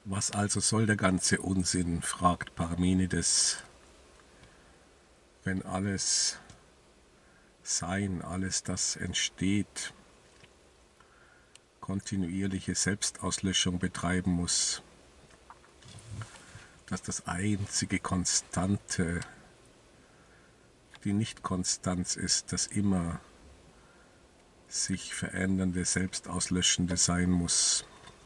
Was also soll der ganze Unsinn, fragt Parmenides, wenn alles Sein, alles das entsteht, kontinuierliche Selbstauslöschung betreiben muss, dass das einzige Konstante die Nicht-Konstanz ist, das immer sich verändernde, selbstauslöschende sein muss.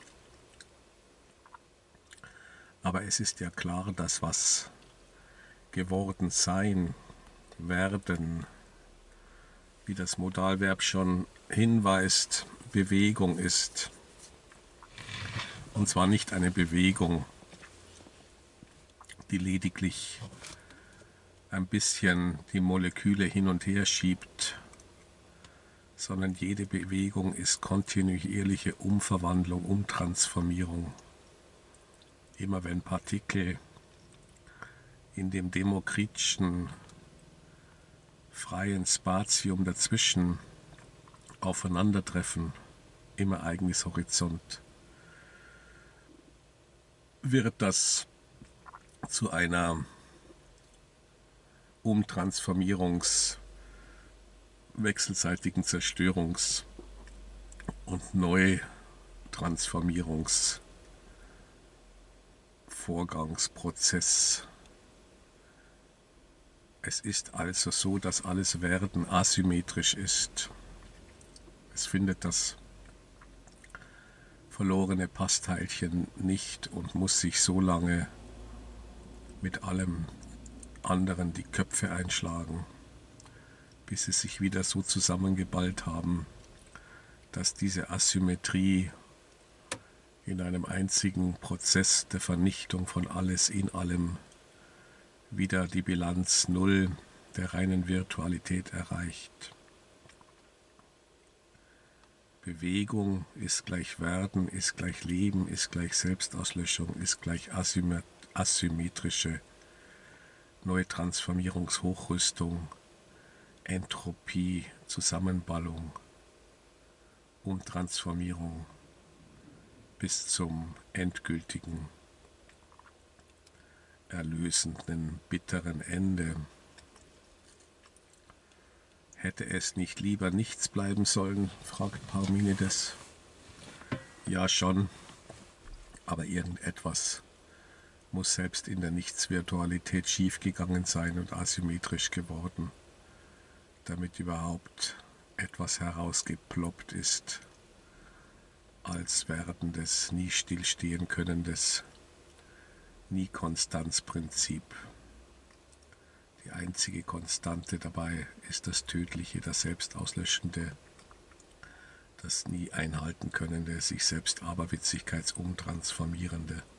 Aber es ist ja klar, dass was geworden sein, werden, wie das Modalverb schon hinweist, Bewegung ist. Und zwar nicht eine Bewegung, die lediglich ein bisschen die Moleküle hin und her schiebt, sondern jede Bewegung ist kontinuierliche Umverwandlung, Umtransformierung. Immer wenn Partikel in dem demokritischen freien Spatium dazwischen aufeinandertreffen, im Ereignishorizont, wird das zu einer wechselseitigen Zerstörungs- und Neutransformierungsvorgangsprozess. Es ist also so, dass alles Werden asymmetrisch ist. Es findet das verlorene Passteilchen nicht und muss sich so lange mit allem anderen die Köpfe einschlagen, bis sie sich wieder so zusammengeballt haben, dass diese Asymmetrie in einem einzigen Prozess der Vernichtung von alles in allem wieder die Bilanz Null der reinen Virtualität erreicht. Bewegung ist gleich Werden, ist gleich Leben, ist gleich Selbstauslöschung, ist gleich asymmetrische Neutransformierungshochrüstung, Entropie, Zusammenballung, Umtransformierung bis zum endgültigen, erlösenden, bitteren Ende. Hätte es nicht lieber nichts bleiben sollen, fragt Parmenides. Ja schon, aber irgendetwas muss selbst in der Nichtsvirtualität schiefgegangen sein und asymmetrisch geworden, damit überhaupt etwas herausgeploppt ist als werdendes, nie stillstehen könnendes, nie Konstanzprinzip. Die einzige Konstante dabei ist das Tödliche, das Selbstauslöschende, das nie einhalten könnende, sich selbst aberwitzigkeitsumtransformierende.